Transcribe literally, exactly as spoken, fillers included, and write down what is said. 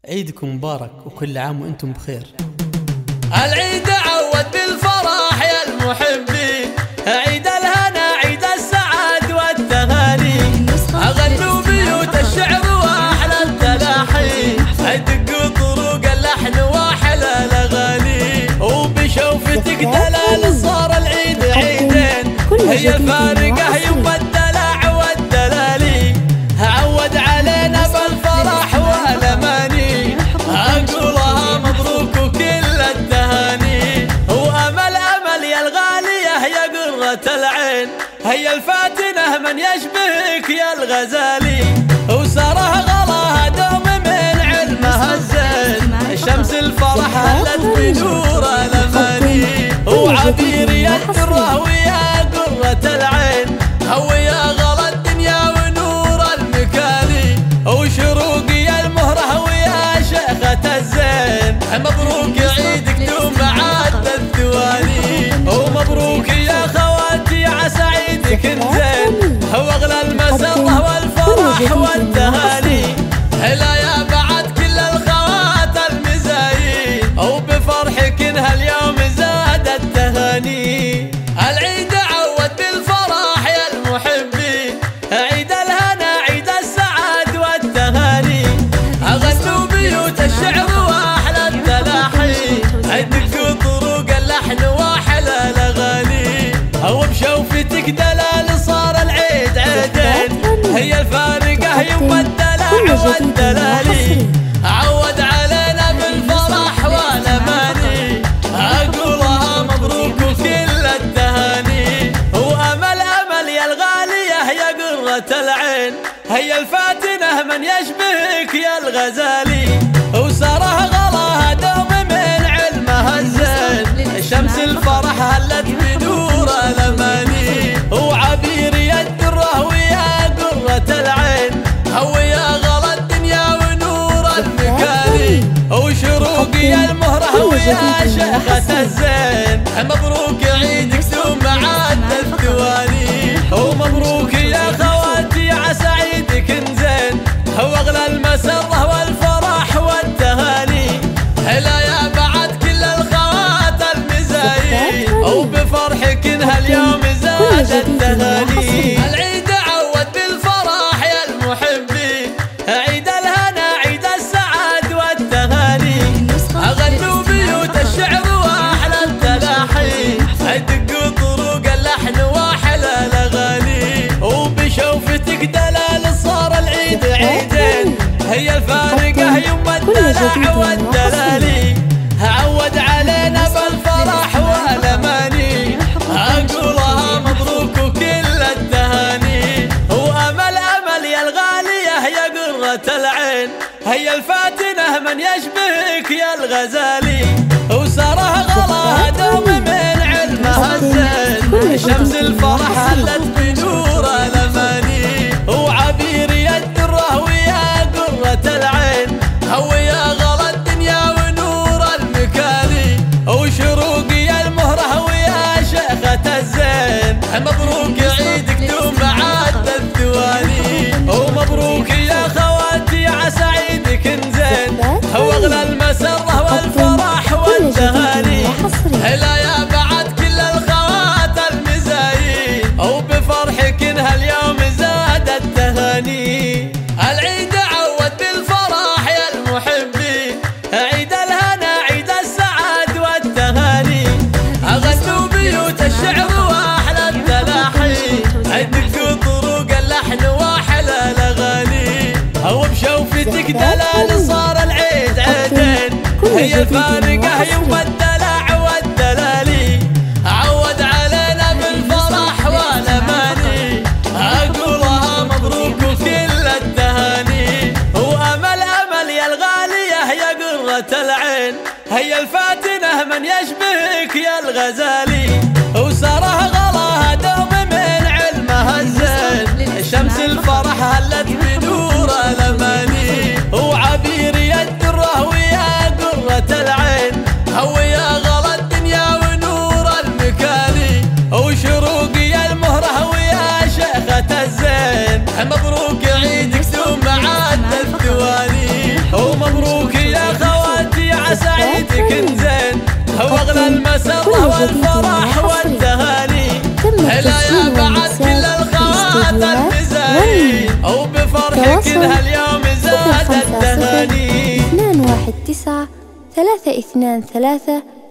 عيدكم مبارك وكل عام وانتم بخير. العيد عود بالفرح يا المحبين، عيد الهنا عيد السعاد والتهاني، أغنوا بيوت الشعر واحلى التلاحين، ادقوا طرق اللحن واحلى الاغاني، وبشوفتك دلال صار العيد عيدين، هي الفارقة يوم الدلع والدلالي، عود علينا بالفرح والاماني، اقولها مبروك وكل التهاني، وامل امل يا الغالية يا قرة العين، هي الفاتنة من يشبهك يا الغزالي، وسره غلاها دوم من علمها الزين، شمس الفرح هلت بنور الاماني، وعبير يد الرهوي يا قرة العين، هو يا غلا الدنيا ونور المكاني، وشروقي المهره ويا شيخة الزين، مبروك عيدك دوم عاد الثواني، ومبروك يا خواتي عسى عيدك زين، هو اغلى المسره والفرح والتهاني، هلا يا بعد كل الخوات المزايين، وبفرحك هاليوم زاد التهاني. العيد عود بالفرح يا المحبين، عيد الهنا عيد السعاد والتهاني، أغنوا بيوت الشعر واحلى التلاحين، ادقوا طرق اللحن واحلى الاغاني، وبشوفتك دلال صار العيد عيدين، هي الفارقة يوم الدلع والدلالي، عود علينا بالفرح والاماني، اقولها مبروك وكل التهاني، وامل امل يا الغالية يا قرة العين، هي الفاتنة من يشبهك يا الغزالي، وسره غلاها دوم من علمها الزين، شمس الفرح هلت بنور الاماني، وعبير يد الرهوي يا قرة العين، هو يا غلا الدنيا ونور المكاني، وشروقي المهره ويا شيخة الزين، مبروك عيدك دوم عاد الثواني، ومبروك يا خواتي عسى عيدك زين، هو اغلى المسره والفرح والتهاني، هلا يا بعد كل الخوات المزايين، وبفرحك هاليوم زاد التهاني. العيد عود بالفرح يا المحبين، عيد الهنا عيد السعاد والتهاني، أغنوا بيوت الشعر واحلى التلاحين، ادقوا طرق اللحن واحلى الاغاني، وبشوفتك دلال صار العيد عيدين، هي الفارقة يوم الدلع والدلالي، عود علينا بالفرح والاماني، اقولها مبروك وكل التهاني، وامل امل يا الغالية يا قرة العين، هي الفاتنة من يشبهك يا الغزالي، وسره غلاها دوم من علمها الزين، شمس الفرح هلت بنور الاماني، وعبير يد الرهوي يا قرة العين، هو يا غلا الدنيا ونور المكاني، وشروقي المهره ويا شيخة الزين، مبروك عيدك دوم عاد الثواني، ومبروك يا خواتي عسى عيدك زين، هو اغلى المسره والفرح والتهاني، هلا يا بعد كل الخوات المزايين، وبفرحك هاليوم زاد التهاني. العيد عود بالفرح يا المحبين، عيد الهنا عيد السعاد والتهاني، أغنوا بيوت الشعر واحلى التلاحين، ادقوا طرق اللحن واحلى الاغاني، وبشوفتك دلال صار العيد عيدين، هي الفارقة يوم الدلع والدلالي، عود علينا بالفرح والاماني، اقولها مبروك وكل التهاني، وامل امل يا الغالية يا قرة العين، هي الفاتنة من يشبهك يا الغزالي، وسره غلاها دوم من علمها الزين، شمس الفرح هلت بنور الاماني، وعبير يد الرهوي يا قرة العين، هو يا غلا الدنيا ونور المكاني، وشروقي المهره ويا شيخة الزين، مبروك عيدك دوم عاد الثواني، ومبروك أغلى المسرة والفرح والتهاني. هلا يا بعد كل الخوات المزاهي وبفرحك هاليوم زاد التهاني. اثنان واحد تسعة ثلاثة اثنان ثلاثة